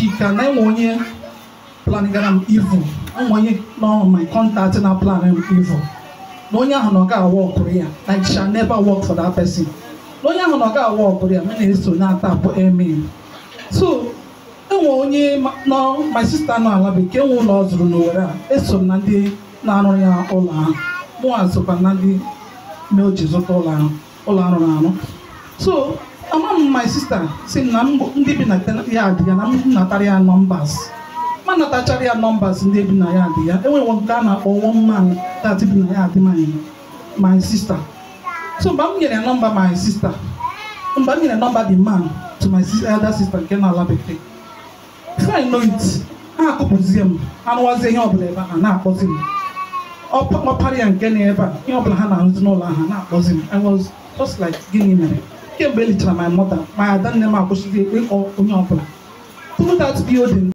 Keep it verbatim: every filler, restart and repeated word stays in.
Chika na enwe onye planigara m evil, enwe onye nọ my contact na plan m evil. Na onye ahụ na ọ ga-work ya, like shall never work for that person. Na onye ahụ na ọ ga-work ya, m na-eso na-atapụ amen. So enwe onye nọ my sister nọ ala bekee enwe ụlọ ọ zụrụ n'Owerri a, eso m na ndị na-arụ ya ụlọ ahụ. Mụ azụkwa na ndị mee o ji zụta ụlọ ahụ, ụlọ arụ na arụ. So ama m my sister si na ndị bi na ya adị ya na m natara ya numbers. Ma natachara ya numbers ndị bi na ya adị ya. Enweghị nke a na-akpọ one man that bi na ya adị my my sister. So mgbe m nyere number my sister, mgbe m nyere number the man to my sister, elder sister nke na ala bekee. Before I know it, ha akụpụzie m, anụwazie ihe ọbụla ebe a na-akpọzi m. Ọpara ya nke na ebe a, ihe ọbụla ha na-arụzi n'ụlọ ahụ na-akpọzi m. I was just like gịnị mere? Kemgbe elichara my mother, my ada nne m akwụsịghị ịkpọ onye ọbụla. Through that building,